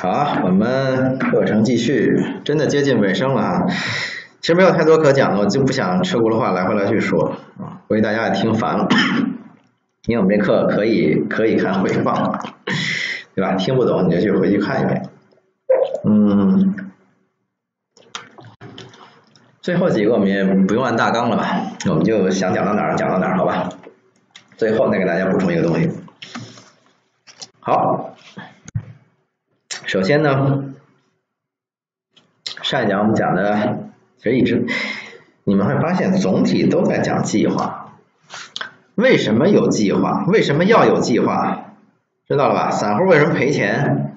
好，我们课程继续，真的接近尾声了啊。其实没有太多可讲的，我就不想吃轱辘话来回来去说啊，估计大家也听烦了。因为我们这课可以看回放，对吧？听不懂你就去回去看一遍。最后几个我们也不用按大纲了吧，我们就想讲到哪儿讲到哪儿，好吧？最后再给大家补充一个东西。好，首先呢，上一讲我们讲的其实一直你们会发现总体都在讲计划。为什么有计划？为什么要有计划？知道了吧？散户为什么赔钱？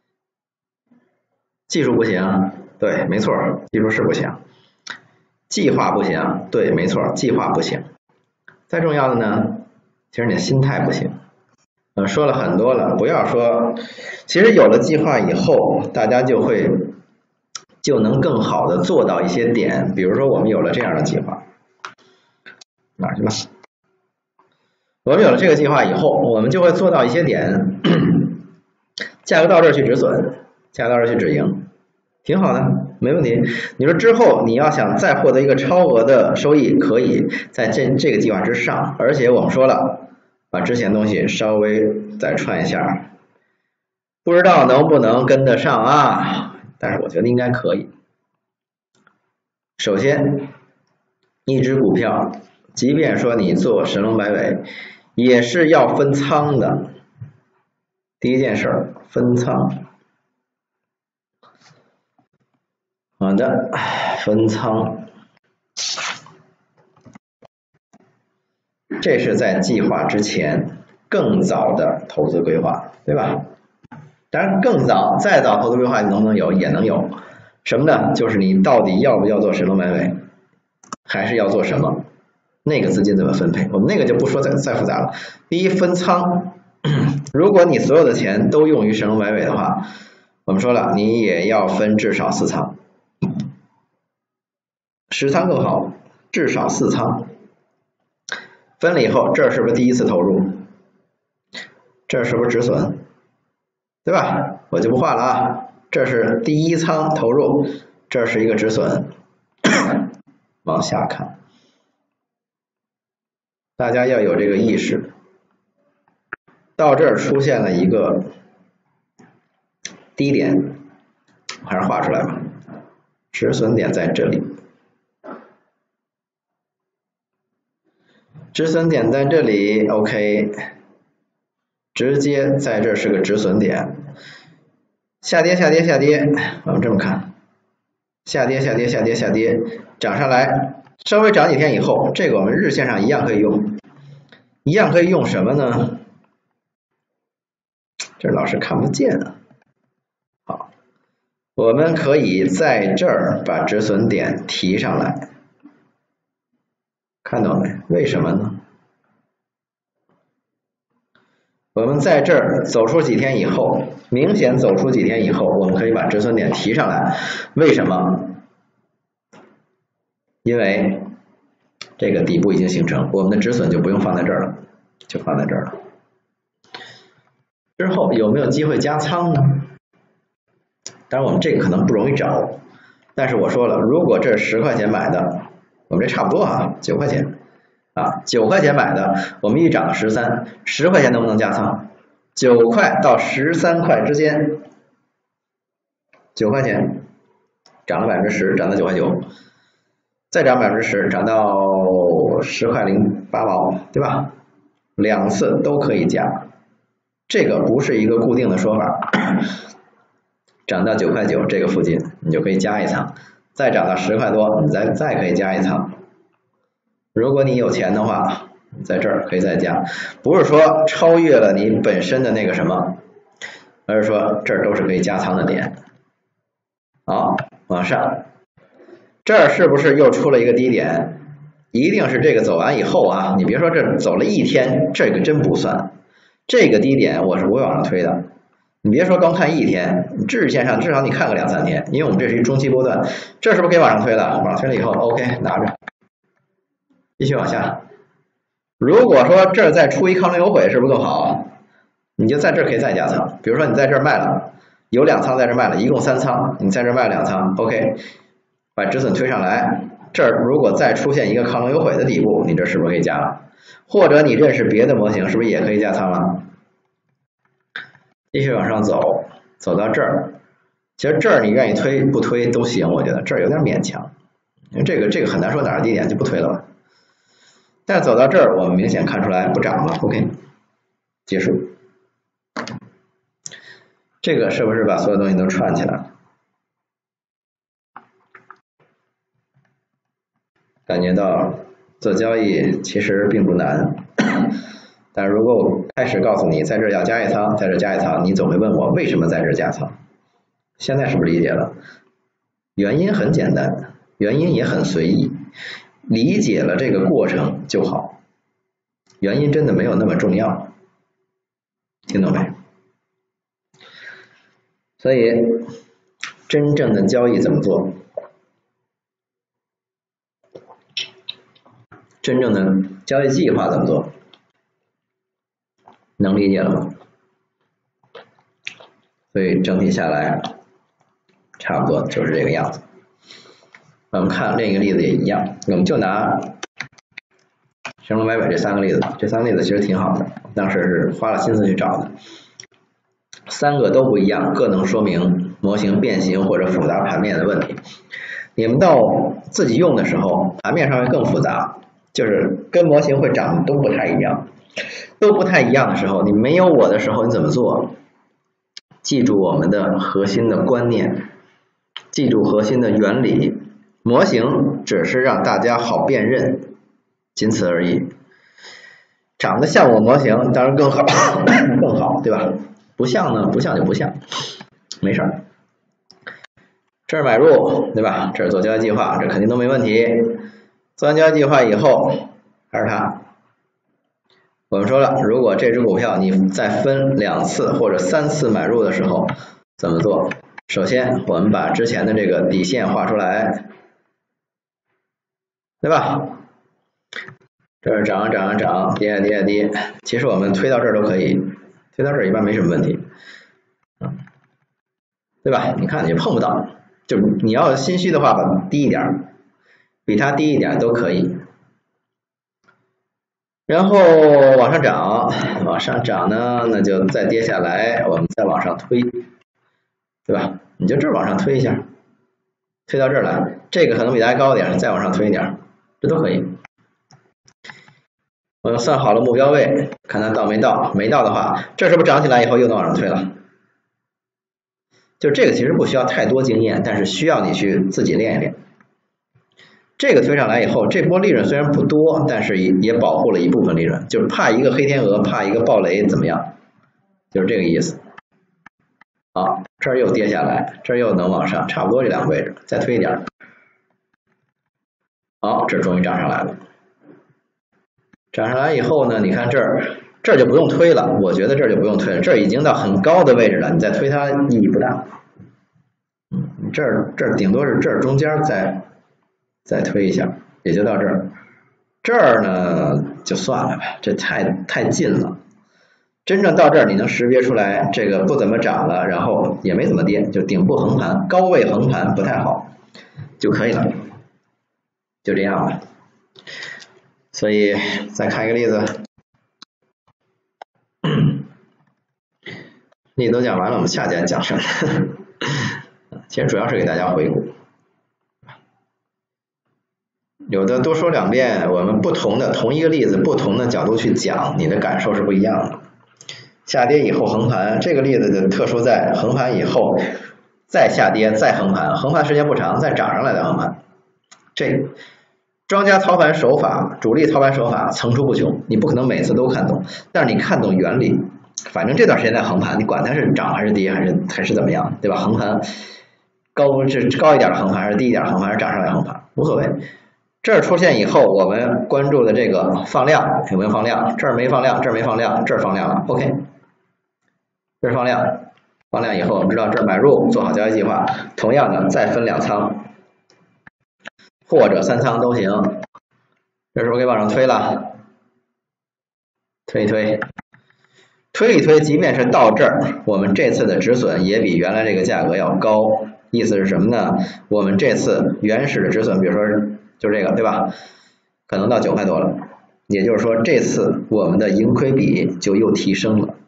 技术不行，对，没错，技术是不行。计划不行，对，没错，计划不行。再重要的呢，其实你的心态不行。说了很多了，不要说，其实有了计划以后，大家就能更好的做到一些点，比如说我们有了这样的计划，哪儿去了？我们有了这个计划以后，我们就会做到一些点，价格到这儿去止损，价格到这儿去止盈，挺好的，没问题。你说之后你要想再获得一个超额的收益，可以在这个计划之上，而且我们说了，把之前东西稍微再串一下，不知道能不能跟得上啊？但是我觉得应该可以。首先，一只股票，即便说你做神龙摆尾，也是要分仓的。第一件事，分仓。好的，分仓。这是在计划之前更早的投资规划，对吧？当然更早再早投资规划能不能有？也能有。什么呢？就是你到底要不要做神龙摆尾，还是要做什么？那个资金怎么分配？我们那个就不说再复杂了。第一，分仓。如果你所有的钱都用于神龙摆尾的话，我们说了，你也要分至少4仓，10仓更好，至少4仓。分了以后，这是不是第一次投入？这是不是止损？对吧？我就不画了啊。这是第一仓投入，这是一个止损。往下看，大家要有这个意识。到这儿出现了一个低点，还是画出来吧。止损点在这里，止损点在这里 ，OK， 直接在这是个止损点。下跌，下跌，下跌，我们这么看，下跌，下跌，下跌，下跌，涨上来，稍微涨几天以后，这个我们日线上一样可以用，一样可以用什么呢？这老师看不见啊。好，我们可以在这儿把止损点提上来，看到没？为什么呢？我们在这儿走出几天以后，明显走出几天以后，我们可以把止损点提上来。为什么？因为这个底部已经形成，我们的止损就不用放在这儿了，就放在这儿了。之后有没有机会加仓呢？当然我们这个可能不容易找，但是我说了，如果这是10块钱买的，我们这差不多啊，9块钱。9块钱买的，我们一涨到13， 10块钱能不能加仓？9块到13块之间，9块钱涨了10%，涨到9块9，再涨10%，涨到10块08毛，对吧？2次都可以加，这个不是一个固定的说法。涨到9块9这个附近，你就可以加一仓，再涨到10块多，你再可以加一仓。如果你有钱的话，在这儿可以再加，不是说超越了你本身的那个什么，而是说这儿都是可以加仓的点。好，往上，这儿是不是又出了一个低点？一定是这个走完以后啊，你别说这走了一天，这个真不算。这个低点我是不会往上推的，你别说光看一天，日线上至少你看个2、3天，因为我们这是一中期波段，这是不是可以往上推了？往上推了以后 OK 拿着。继续往下，如果说这儿再出一抗龙有悔，是不是更好？你就在这儿可以再加仓，比如说你在这儿卖了， 有2仓在这卖了，一共3仓，你在这卖2仓 ，OK， 把止损推上来，这儿如果再出现一个亢龙有悔的底部，你这是不是可以加了？或者你认识别的模型，是不是也可以加仓了？继续往上走，走到这儿，其实这儿你愿意推不推都行，我觉得这儿有点勉强，因为这个很难说哪是低点，就不推了吧。但是走到这儿，我们明显看出来不涨了 ，OK， 结束。这个是不是把所有东西都串起来了？感觉到做交易其实并不难，但如果我开始告诉你在这儿要加一仓，在这儿加一仓，你总会问我为什么在这儿加仓？现在是不是理解了？原因很简单，原因也很随意，理解了这个过程就好。原因真的没有那么重要，听懂没？所以真正的交易怎么做？真正的交易计划怎么做？能理解了吗？所以整体下来差不多就是这个样子。我们看另一个例子也一样，我们就拿神龙摆尾这3个例子，这3个例子其实挺好的，当时是花了心思去找的，3个都不一样，各能说明模型变形或者复杂盘面的问题。你们到自己用的时候，盘面上会更复杂，就是跟模型会长得都不太一样，都不太一样的时候，你没有我的时候你怎么做？记住我们的核心的观念，记住核心的原理，模型只是让大家好辨认，仅此而已。长得像我模型当然更好更好，对吧？不像呢，不像就不像，没事儿。这儿买入，对吧？这儿做交易计划，这肯定都没问题。做完交易计划以后，还是它。我们说了，如果这只股票你在分2次或者3次买入的时候，怎么做？首先，我们把之前的这个底线画出来，对吧？这儿涨涨涨，跌跌跌，其实我们推到这儿都可以，推到这儿一般没什么问题，对吧？你看你碰不到，就你要心虚的话，把它低一点，比它低一点都可以。然后往上涨，往上涨呢，那就再跌下来，我们再往上推，对吧？你就这儿往上推一下，推到这儿来，这个可能比它高点，再往上推一点，这都可以。我们算好了目标位，看它到没到，没到的话，这是不是涨起来以后又能往上推了？就这个其实不需要太多经验，但是需要你去自己练一练。这个推上来以后，这波利润虽然不多，但是也保护了一部分利润，就是怕一个黑天鹅，怕一个暴雷怎么样，就是这个意思。好，这儿又跌下来，这儿又能往上，差不多这2个位置，再推一点。好，这终于涨上来了。涨上来以后呢，你看这儿就不用推了，我觉得这儿就不用推了，这儿已经到很高的位置了，你再推它意义不大。这儿顶多是这儿中间再推一下，也就到这儿。这儿呢就算了呗，这太近了。真正到这儿你能识别出来，这个不怎么涨了，然后也没怎么跌，就顶部横盘，高位横盘不太好就可以了，就这样吧。所以再看一个例子，例子都讲完了，我们下节讲什么？其实主要是给大家回顾。有的多说2遍，我们同一个例子，不同的角度去讲，你的感受是不一样的。下跌以后横盘，这个例子的特殊在横盘以后再下跌再横盘，横盘时间不长，再涨上来再横盘。这庄家操盘手法，主力操盘手法层出不穷，你不可能每次都看懂，但是你看懂原理，反正这段时间在横盘，你管它是涨还是跌还是怎么样，对吧？横盘是高一点的横盘还是低一点的横盘，还是涨上来横盘，无所谓。这儿出现以后，我们关注的这个放量有没有放量？这儿没放量，这儿没放量，这儿放量了 ，OK。这儿放量，放量以后，我们知道这儿买入，做好交易计划。同样的，再分2仓或者3仓都行。这是不是可以往上推了？推一推， 推一推，即便是到这儿，我们这次的止损也比原来这个价格要高。意思是什么呢？我们这次原始的止损，比如说就这个，对吧？可能到9块多了，也就是说这次我们的盈亏比就又提升了。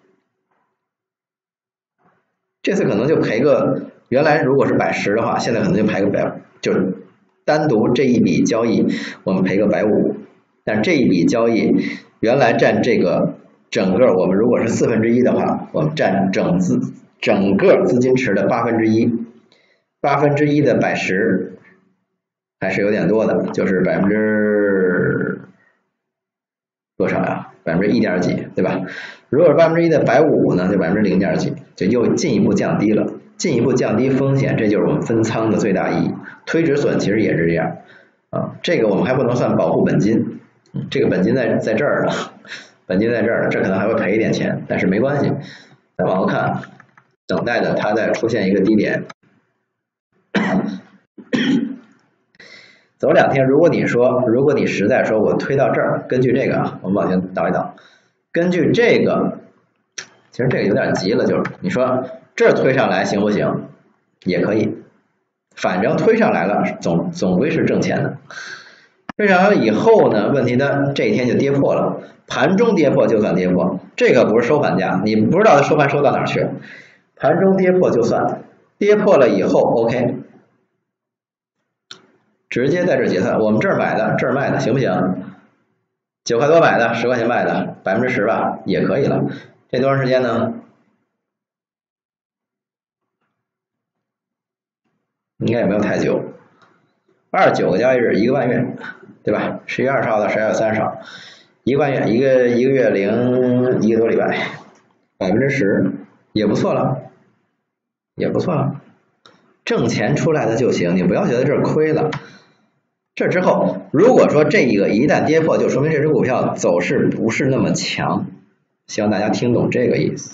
这次可能就赔个，原来如果是110的话，现在可能就赔个就是单独这一笔交易我们赔个150，但这一笔交易原来占这个整个我们如果是1/4的话，我们占整个资金池的1/8，1/8的110还是有点多的，就是多少呀？1点几，对吧？如果是1%的150呢，就0点几，就又进一步降低了，进一步降低风险，这就是我们分仓的最大意义。推止损其实也是这样啊，这个我们还不能算保护本金，这个本金在这儿呢，本金在这儿，这可能还会赔一点钱，但是没关系。再往后看，等待的它再出现一个低点。走2天，如果你实在说我推到这儿，根据这个啊，我们往前倒一倒，根据这个，其实这个有点急了，就是你说这儿推上来行不行？也可以，反正推上来了，总归是挣钱的。推上来了以后呢，问题呢这一天就跌破了，盘中跌破就算跌破，这个不是收盘价，你不知道它收盘收到哪儿去，盘中跌破就算，跌破了以后 OK。直接在这结算，我们这儿买的，这儿卖的，行不行？9块多买的，10块钱卖的，10%吧，也可以了。这多长时间呢？应该也没有太久，29个交易日，1个半月，对吧？11月20号到12月30号，1个半月，一个月零1个多礼拜，10%也不错了，也不错了。挣钱出来的就行，你不要觉得这儿亏了。这之后，如果说这个一旦跌破，就说明这只股票走势不是那么强。希望大家听懂这个意思，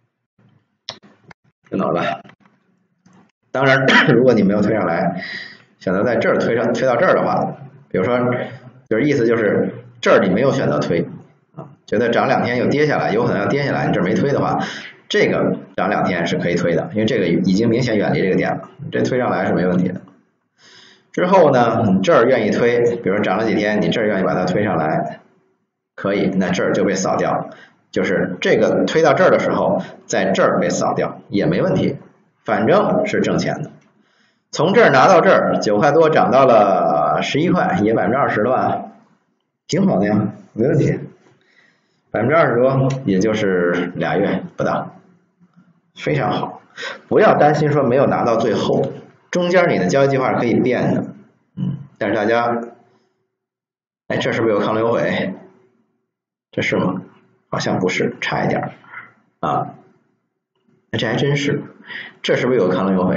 听懂了吧？当然，如果你没有推上来，选择在这儿推到这儿的话，比如说，就是意思就是这儿你没有选择推啊，觉得涨2天又跌下来，有可能要跌下来，你这儿没推的话，这个涨2天是可以推的，因为这个已经明显远离这个点了，这推上来是没问题的。之后呢，你这儿愿意推，比如说涨了几天，你这儿愿意把它推上来，可以，那这儿就被扫掉，就是这个推到这儿的时候，在这儿被扫掉也没问题，反正是挣钱的。从这儿拿到这儿，9块多涨到了11块，也20%了吧，挺好的呀，没问题。20%多，也就是2月不到，非常好。不要担心说没有拿到最后。中间你的交易计划是可以变的，但是大家，哎，这是不是有抗流回？这是吗？好像不是，差一点啊。这还真是，这是不是有抗流回？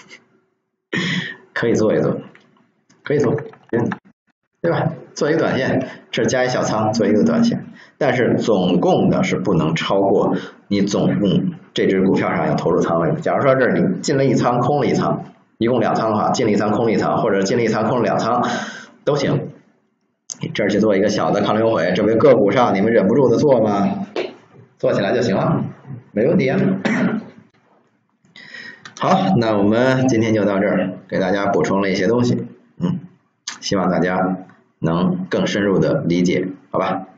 可以做一做，可以做，对吧？做一个短线，这加一小仓，做一个短线，但是总共的是不能超过你总共这只股票上要投入仓位。假如说这儿你进了1仓，空了1仓。一共2仓的话，进了1仓空了1仓，或者进了1仓空了2仓都行。这儿去做一个小的抗流回，这为个股上你们忍不住的做吗？做起来就行了，没问题啊。好，那我们今天就到这儿，给大家补充了一些东西，希望大家能更深入的理解，好吧？